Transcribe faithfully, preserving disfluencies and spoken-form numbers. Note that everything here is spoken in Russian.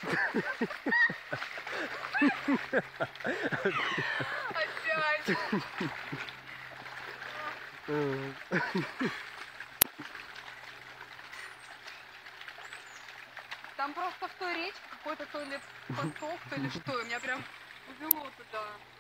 Опять. Там просто в той речке какой-то то ли поток, то ли что, и меня прям увело туда.